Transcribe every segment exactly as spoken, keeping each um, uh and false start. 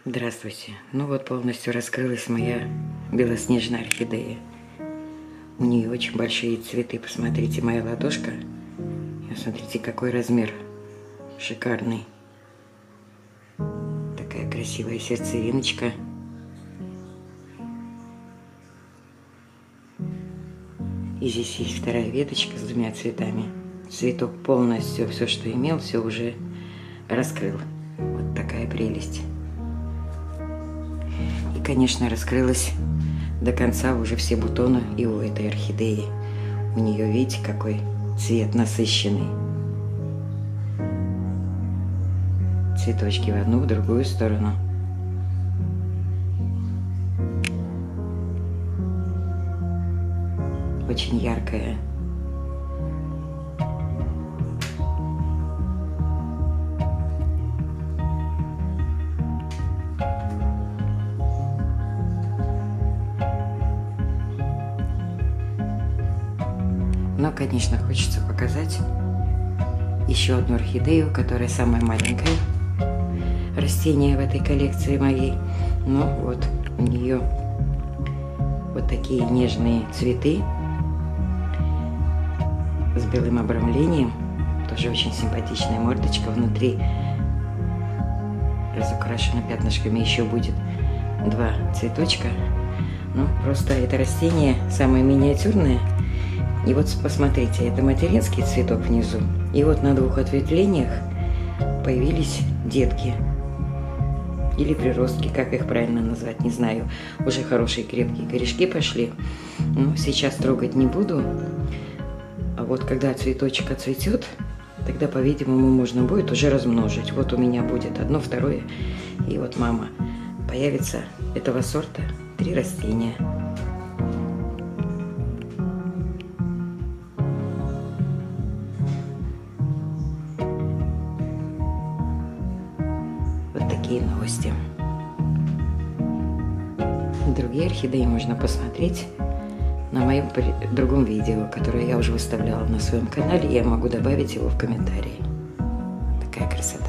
Здравствуйте. Ну вот полностью раскрылась моя белоснежная орхидея. У нее очень большие цветы. Посмотрите, моя ладошка. И смотрите, какой размер. Шикарный. Такая красивая сердцевиночка. И здесь есть вторая веточка с двумя цветами. Цветок полностью, все, что имел, все уже раскрыл. Вот такая прелесть. И, конечно, раскрылась до конца уже все бутоны и у этой орхидеи. У нее, видите, какой цвет насыщенный. Цветочки в одну, в другую сторону. Очень яркая. Но, конечно, хочется показать еще одну орхидею, которая самая маленькая растение в этой коллекции моей. Ну вот, у нее вот такие нежные цветы с белым обрамлением. Тоже очень симпатичная мордочка. Внутри разукрашена пятнышками. Еще будет два цветочка. Ну, просто это растение самое миниатюрное. И вот посмотрите, это материнский цветок внизу. И вот на двух ответвлениях появились детки. Или приростки, как их правильно назвать, не знаю. Уже хорошие крепкие корешки пошли. Но сейчас трогать не буду. А вот когда цветочек отцветет, тогда, по-видимому, можно будет уже размножить. Вот у меня будет одно, второе. И вот мама. Появится этого сорта три растения. Вот такие новости. Другие орхидеи можно посмотреть на моем другом видео, которое я уже выставляла на своем канале. Я могу добавить его в комментарии. Такая красота.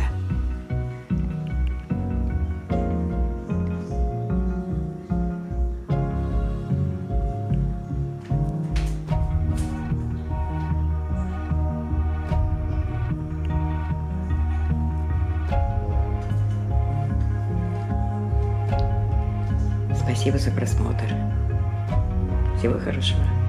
Спасибо за просмотр. Всего хорошего.